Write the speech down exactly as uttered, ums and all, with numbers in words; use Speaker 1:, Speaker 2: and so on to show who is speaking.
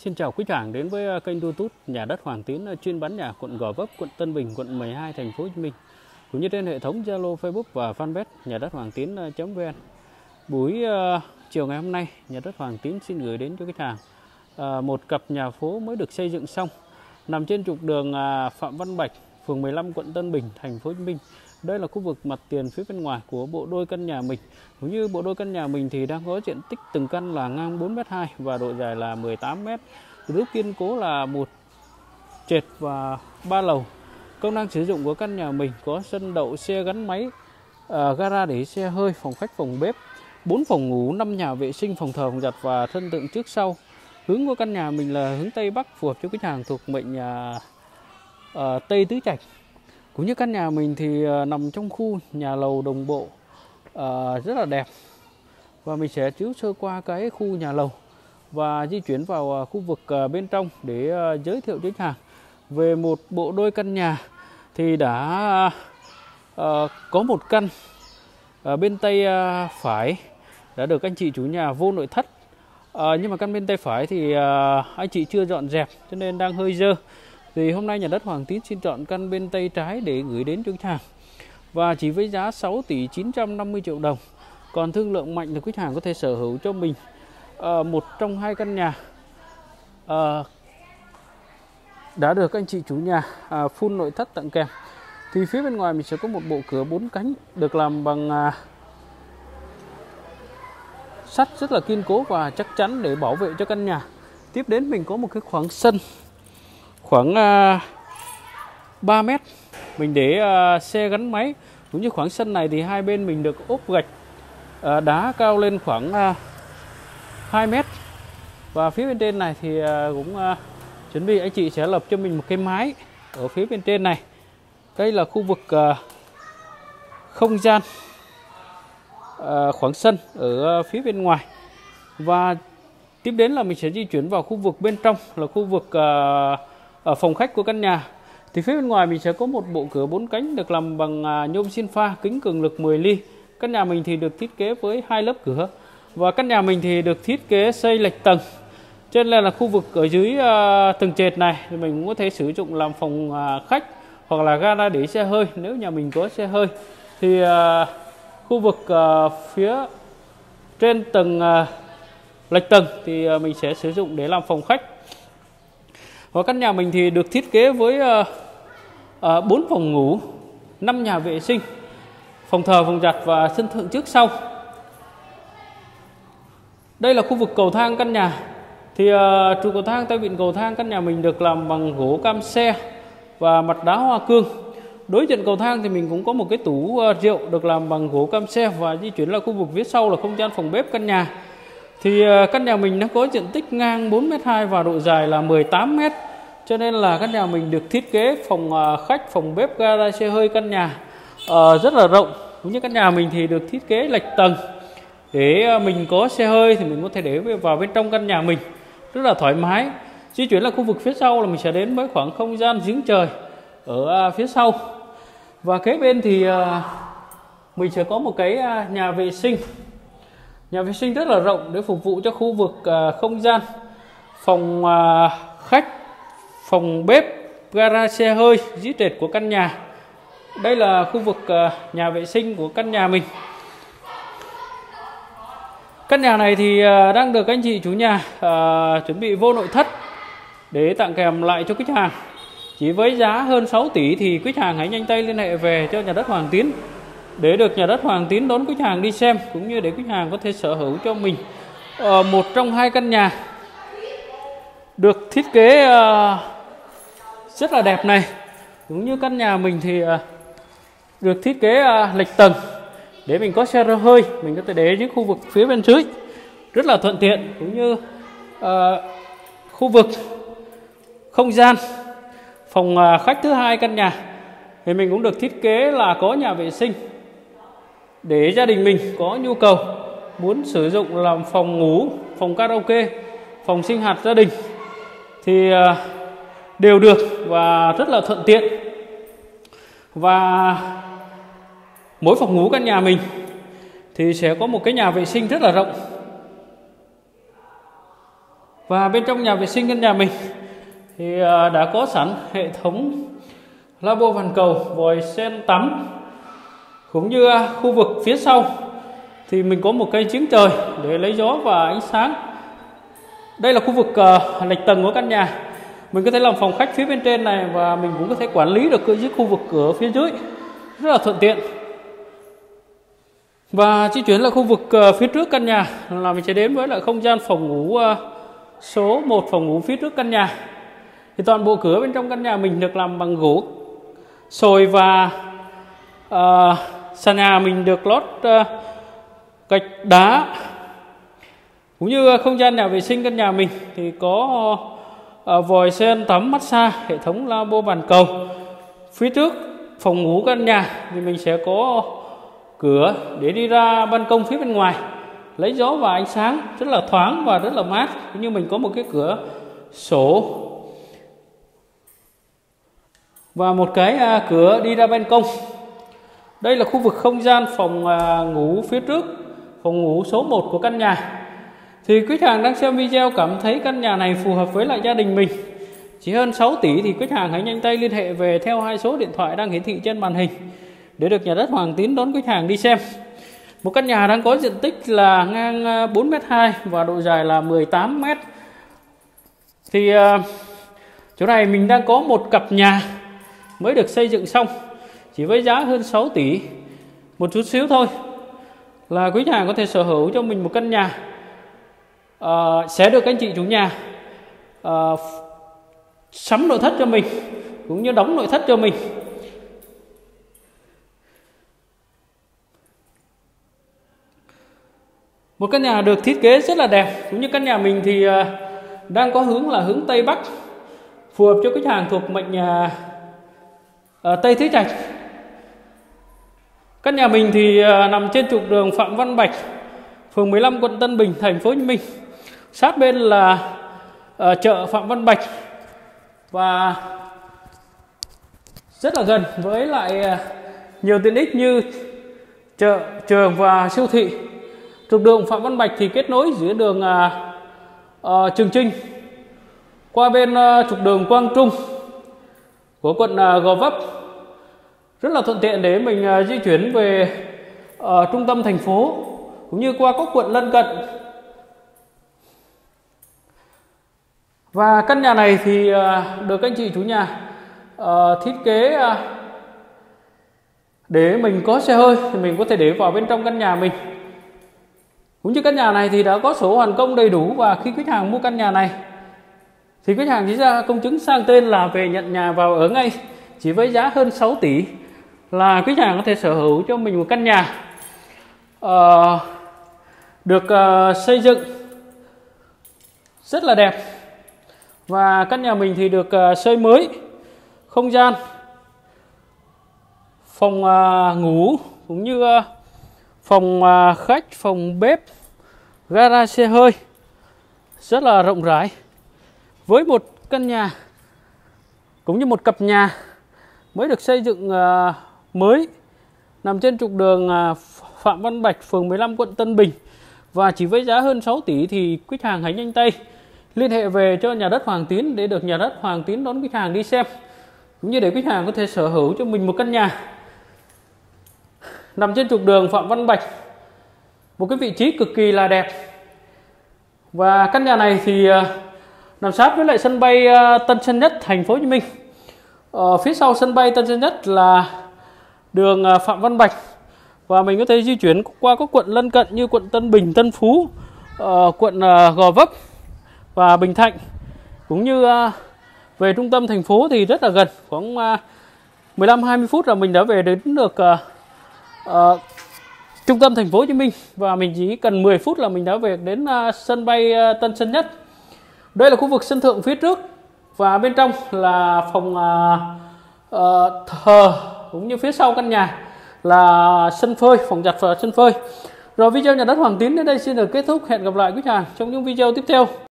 Speaker 1: Xin chào quý khách hàng đến với kênh YouTube Nhà đất Hoàng Tiến chuyên bán nhà quận Gò Vấp, quận Tân Bình, quận mười hai, thành phố Hồ Chí Minh, cũng như trên hệ thống Zalo, Facebook và Fanpage Nhà đất Hoàng Tiến.vn. Buổi uh, chiều ngày hôm nay, Nhà đất Hoàng Tiến xin gửi đến cho khách hàng uh, một cặp nhà phố mới được xây dựng xong, nằm trên trục đường uh, Phạm Văn Bạch, phường mười lăm, quận Tân Bình, thành phố Hồ Chí Minh. Đây là khu vực mặt tiền phía bên ngoài của bộ đôi căn nhà mình. Cũng như bộ đôi căn nhà mình thì đang có diện tích từng căn là ngang bốn mét hai và độ dài là mười tám mét. Giúp kiên cố là một trệt và ba lầu. Công năng sử dụng của căn nhà mình có sân đậu xe gắn máy, uh, gara để xe hơi, phòng khách, phòng bếp, bốn phòng ngủ, năm nhà vệ sinh, phòng thờ, phòng giặt và sân thượng trước sau. Hướng của căn nhà mình là hướng Tây Bắc, phù hợp cho khách hàng thuộc mệnh uh, uh, Tây Tứ Trạch. Cũng như căn nhà mình thì uh, nằm trong khu nhà lầu đồng bộ uh, rất là đẹp. Và mình sẽ chiếu sơ qua cái khu nhà lầu và di chuyển vào uh, khu vực uh, bên trong để uh, giới thiệu cho khách hàng về một bộ đôi căn nhà. Thì đã uh, có một căn uh, bên tay uh, phải đã được anh chị chủ nhà vô nội thất. Uh, nhưng mà căn bên tay phải thì uh, anh chị chưa dọn dẹp cho nên đang hơi dơ. Thì hôm nay Nhà đất Hoàng Tiến xin chọn căn bên tay trái để gửi đến cho khách hàng, và chỉ với giá sáu tỷ chín trăm năm mươi triệu đồng. Còn thương lượng mạnh thì khách hàng có thể sở hữu cho mình uh, một trong hai căn nhà uh, đã được anh chị chủ nhà uh, full nội thất tặng kèm. Thì phía bên ngoài mình sẽ có một bộ cửa bốn cánh được làm bằng uh, sắt rất là kiên cố và chắc chắn để bảo vệ cho căn nhà. Tiếp đến mình có một cái khoảng sân khoảng uh, ba mét, mình để uh, xe gắn máy. Cũng như khoảng sân này thì hai bên mình được ốp gạch uh, đá cao lên khoảng uh, hai mét. Và phía bên trên này thì uh, cũng uh, chuẩn bị anh chị sẽ lập cho mình một cái mái ở phía bên trên này. Đây là khu vực uh, không gian uh, khoảng sân ở uh, phía bên ngoài. Và tiếp đến là mình sẽ di chuyển vào khu vực bên trong là khu vực uh, ở phòng khách của căn nhà. Thì phía bên ngoài mình sẽ có một bộ cửa bốn cánh được làm bằng uh, nhôm xin pha, kính cường lực mười ly. Căn nhà mình thì được thiết kế với hai lớp cửa. Và căn nhà mình thì được thiết kế xây lệch tầng. Cho nên là khu vực ở dưới uh, tầng trệt này thì mình cũng có thể sử dụng làm phòng uh, khách hoặc là gara để xe hơi nếu nhà mình có xe hơi. Thì uh, khu vực uh, phía trên tầng uh, lệch tầng thì uh, mình sẽ sử dụng để làm phòng khách. Và căn nhà mình thì được thiết kế với bốn uh, uh, phòng ngủ, năm nhà vệ sinh, phòng thờ, phòng giặt và sân thượng trước sau. Đây là khu vực cầu thang căn nhà. Thì uh, trụ cầu thang, tay vịn cầu thang căn nhà mình được làm bằng gỗ cam xe và mặt đá hoa cương. Đối diện cầu thang thì mình cũng có một cái tủ uh, rượu được làm bằng gỗ cam xe. Và di chuyển là khu vực phía sau là không gian phòng bếp căn nhà. Thì uh, căn nhà mình nó có diện tích ngang bốn mét hai và độ dài là mười tám mét. Cho nên là căn nhà mình được thiết kế phòng uh, khách, phòng bếp, gara, xe hơi căn nhà uh, rất là rộng. Cũng như căn nhà mình thì được thiết kế lệch tầng để uh, mình có xe hơi thì mình có thể để vào bên trong căn nhà mình rất là thoải mái. Di chuyển là khu vực phía sau là mình sẽ đến với khoảng không gian giếng trời ở uh, phía sau. Và kế bên thì uh, mình sẽ có một cái uh, nhà vệ sinh. Nhà vệ sinh rất là rộng để phục vụ cho khu vực uh, không gian phòng uh, khách, phòng bếp, gara, xe hơi dưới trệt của căn nhà. Đây là khu vực uh, nhà vệ sinh của căn nhà mình. Căn nhà này thì uh, đang được anh chị chủ nhà uh, chuẩn bị vô nội thất để tặng kèm lại cho khách hàng. Chỉ với giá hơn sáu tỷ thì khách hàng hãy nhanh tay liên hệ về cho Nhà đất Hoàng Tiến để được Nhà đất Hoàng Tiến đón khách hàng đi xem, cũng như để khách hàng có thể sở hữu cho mình uh, một trong hai căn nhà được thiết kế uh, rất là đẹp này. Cũng như căn nhà mình thì uh, được thiết kế uh, lệch tầng để mình có xe hơi, mình có thể để những khu vực phía bên dưới rất là thuận tiện. Cũng như uh, khu vực không gian phòng uh, khách thứ hai căn nhà thì mình cũng được thiết kế là có nhà vệ sinh để gia đình mình có nhu cầu muốn sử dụng làm phòng ngủ, phòng karaoke, phòng sinh hoạt gia đình thì uh, đều được và rất là thuận tiện. Và mỗi phòng ngủ căn nhà mình thì sẽ có một cái nhà vệ sinh rất là rộng. Và bên trong nhà vệ sinh căn nhà mình thì đã có sẵn hệ thống lavabo van cầu, vòi sen tắm, cũng như khu vực phía sau thì mình có một cây giếng trời để lấy gió và ánh sáng. Đây là khu vực uh, lệch tầng của căn nhà. Mình có thể làm phòng khách phía bên trên này, và mình cũng có thể quản lý được cái khu vực ở phía dưới rất là thuận tiện. Và di chuyển là khu vực uh, phía trước căn nhà là mình sẽ đến với lại không gian phòng ngủ uh, số một, phòng ngủ phía trước căn nhà. Thì toàn bộ cửa bên trong căn nhà mình được làm bằng gỗ sồi, và uh, sàn nhà mình được lót uh, gạch đá. Cũng như không gian nhà vệ sinh căn nhà mình thì có uh, vòi sen tắm massage, hệ thống lavabo bàn cầu. Phía trước phòng ngủ căn nhà thì mình sẽ có cửa để đi ra ban công phía bên ngoài, lấy gió và ánh sáng rất là thoáng và rất là mát. Cũng như mình có một cái cửa sổ và một cái uh, cửa đi ra ban công. Đây là khu vực không gian phòng uh, ngủ phía trước, phòng ngủ số một của căn nhà. Thì quý khách hàng đang xem video cảm thấy căn nhà này phù hợp với lại gia đình mình, chỉ hơn sáu tỷ, thì quý khách hàng hãy nhanh tay liên hệ về theo hai số điện thoại đang hiển thị trên màn hình để được nhà đất Hoàng Tín đón quý khách hàng đi xem. Một căn nhà đang có diện tích là ngang bốn mét hai và độ dài là mười tám mét. Thì uh, chỗ này mình đang có một cặp nhà mới được xây dựng xong, chỉ với giá hơn sáu tỷ một chút xíu thôi, là quý khách hàng có thể sở hữu cho mình một căn nhà. Uh, sẽ được anh chị chủ nhà uh, sắm nội thất cho mình, cũng như đóng nội thất cho mình. Một căn nhà được thiết kế rất là đẹp. Cũng như căn nhà mình thì uh, đang có hướng là hướng Tây Bắc, phù hợp cho khách hàng thuộc mệnh uh, uh, Tây Tứ Trạch. Căn nhà mình thì uh, nằm trên trục đường Phạm Văn Bạch, phường mười lăm, quận Tân Bình, thành phố Hồ Chí Minh. Sát bên là uh, chợ Phạm Văn Bạch, và rất là gần với lại uh, nhiều tiện ích như chợ, trường và siêu thị. Trục đường Phạm Văn Bạch thì kết nối giữa đường uh, uh, Trường Chinh qua bên uh, trục đường Quang Trung của quận uh, Gò Vấp, rất là thuận tiện để mình uh, di chuyển về uh, trung tâm thành phố, cũng như qua các quận lân cận. Và căn nhà này thì uh, được anh chị chủ nhà uh, thiết kế uh, để mình có xe hơi thì mình có thể để vào bên trong căn nhà mình. Cũng như căn nhà này thì đã có sổ hoàn công đầy đủ, và khi khách hàng mua căn nhà này thì khách hàng chỉ ra công chứng sang tên là về nhận nhà vào ở ngay, chỉ với giá hơn sáu tỷ, là khách hàng có thể sở hữu cho mình một căn nhà uh, được uh, xây dựng rất là đẹp. Và căn nhà mình thì được uh, xây mới, không gian phòng uh, ngủ, cũng như uh, phòng uh, khách, phòng bếp, gara xe hơi rất là rộng rãi. Với một căn nhà cũng như một cặp nhà mới được xây dựng uh, mới, nằm trên trục đường uh, Phạm Văn Bạch, phường mười lăm, quận Tân Bình, và chỉ với giá hơn sáu tỷ, thì khách hàng hãy nhanh tay liên hệ về cho nhà đất Hoàng Tín để được nhà đất Hoàng Tín đón khách hàng đi xem, cũng như để khách hàng có thể sở hữu cho mình một căn nhà nằm trên trục đường Phạm Văn Bạch, một cái vị trí cực kỳ là đẹp. Và căn nhà này thì uh, nằm sát với lại sân bay uh, Tân Sơn Nhất, thành phố Hồ Chí Minh. Ở phía sau sân bay Tân Sơn Nhất là đường uh, Phạm Văn Bạch, và mình có thể di chuyển qua các quận lân cận như quận Tân Bình, Tân Phú, uh, quận uh, Gò Vấp và Bình Thạnh, cũng như uh, về trung tâm thành phố thì rất là gần, khoảng uh, mười lăm hai mươi phút là mình đã về đến được uh, uh, trung tâm thành phố Hồ Chí Minh, và mình chỉ cần mười phút là mình đã về đến uh, sân bay uh, Tân Sơn Nhất. Đây là khu vực sân thượng phía trước, và bên trong là phòng uh, uh, thờ, cũng như phía sau căn nhà là sân phơi, phòng giặt và sân phơi. Rồi video nhà đất Hoàng Tín đến đây xin được kết thúc. Hẹn gặp lại quý khách hàng trong những video tiếp theo.